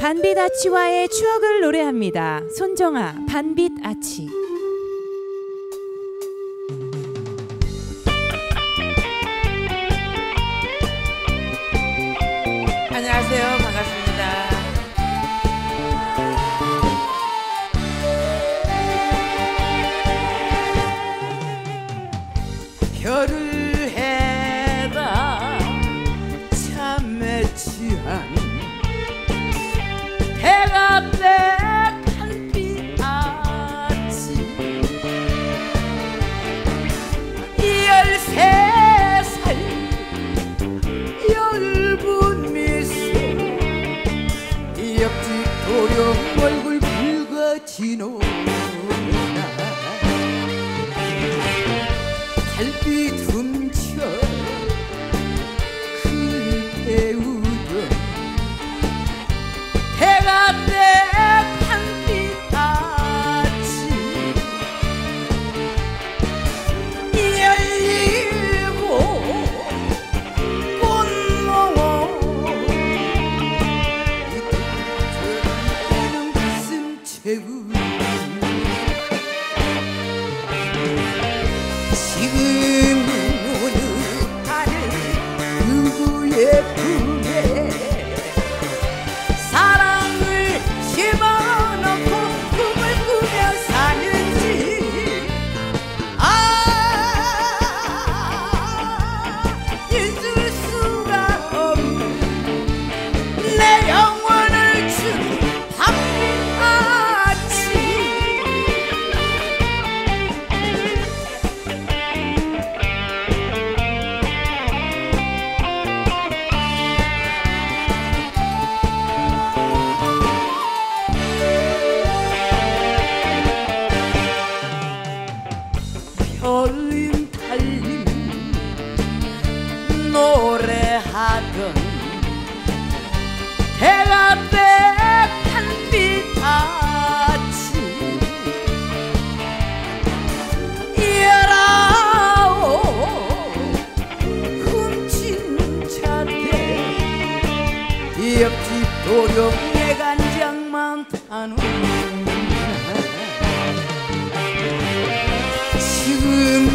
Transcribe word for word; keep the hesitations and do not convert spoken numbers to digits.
반빛 아치와의 추억을 노래합니다. 손정아, 반빛 아치. 안녕하세요. 반갑습니다. 별을 해라 참에 취한 해가 때 한빛 아치 열세 살 열분 미소 옆집 도령 얼굴 붉어지노 달빛 훔쳐 글 태우던 해가 때 한빛 아치 열리고 꽃몽어 저는 가슴 채우 지금은 어느 하늘 누구의 품에 사랑을 집어넣고 꿈을 꾸며 사는지 아 잊을 수가 없는 내 영혼을 준 한빛 아치 별님 달님 노래하던 해가 때 한빛 아치 열아홉 훔친 차대 옆집 도령의 간장만 타는 지금